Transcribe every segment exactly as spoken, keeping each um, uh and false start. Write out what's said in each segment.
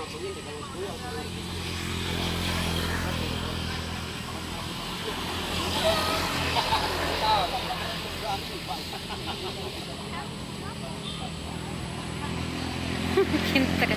Pinter.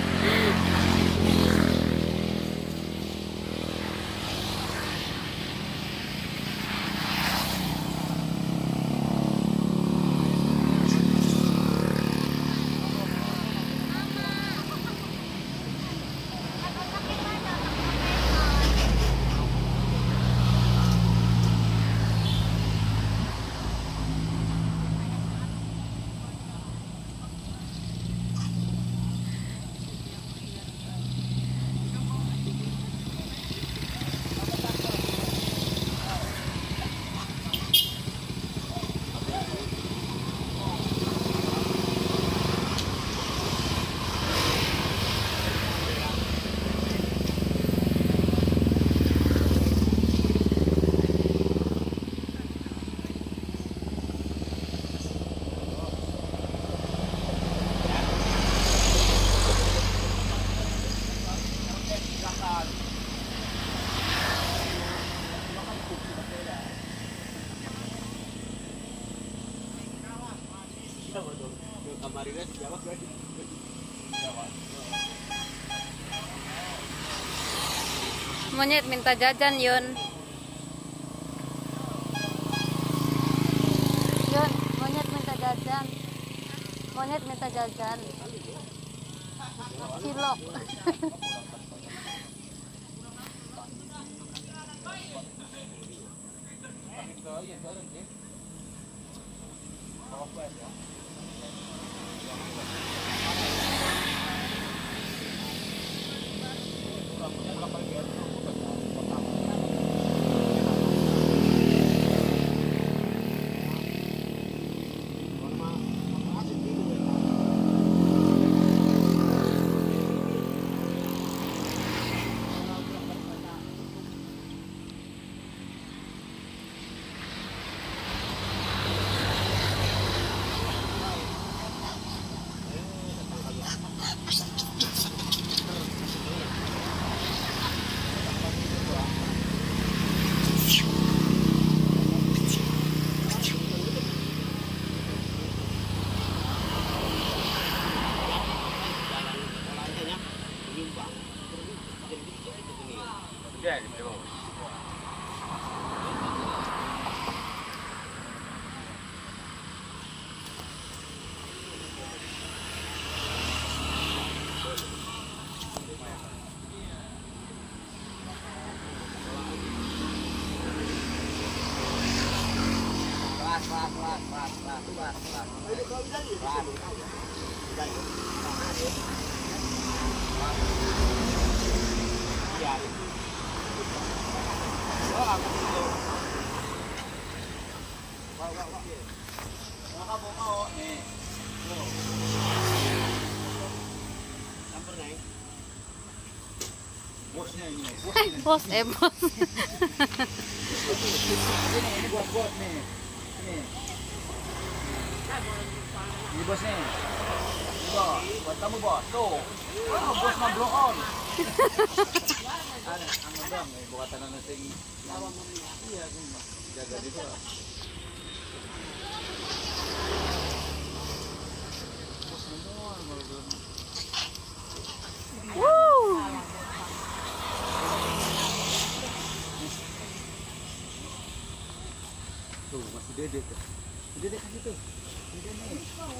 Monyet minta jajan, Yun. Yun, monyet minta jajan. Monyet minta jajan. Cilok. Bos, eh bos. Ini buat bos nih. Ini. Ini bos nih. Ini bos, buat kamu bos. Tuh. Oh, bos mah blow on. Ada angin dong, buat tanah nasi. Iya, jaga di bawah. Woo. Tuh, masih dede tuh. Dede kasih tuh. Dede nih.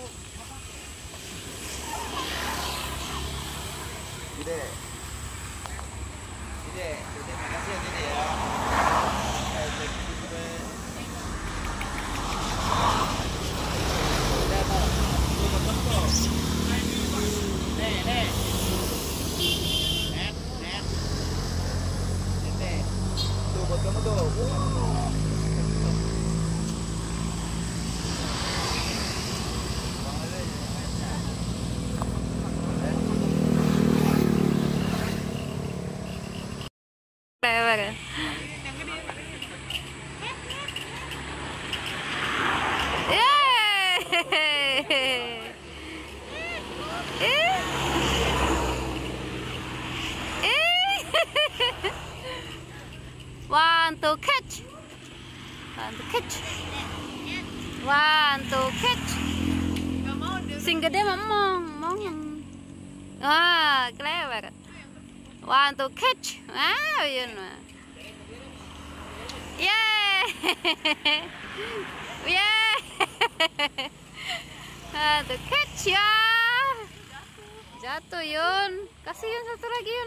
Dede. Dede, Dede makasih ya Dede ya. Eh, Dede. Dede tuh. Tuh betul tuh. Nih, nih. Net, net. Dede. Tuh buat kamu tuh. Lebar. Yeay. to catch. One to catch. One to catch. Sing gede mong mong. Wah, clever. One to catch. Ah, yun mah. Yeay. Yeay. One to catch ya. Jatuh Yun. Kasih Yun satu lagi Yun.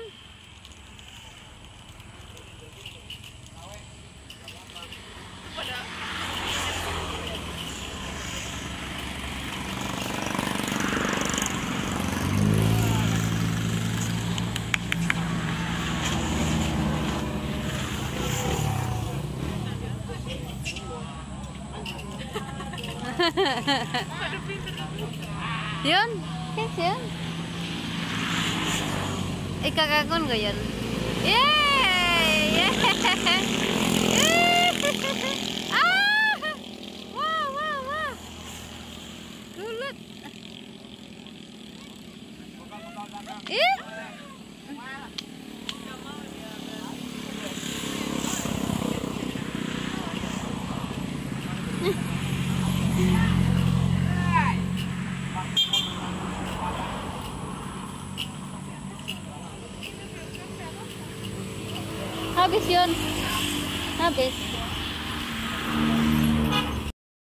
Yun, catch Yun. Ikakakon gak Yun? Yeay! Ah! Wah, wah, wah. Gulut. Ih! Habis Yun. Habis.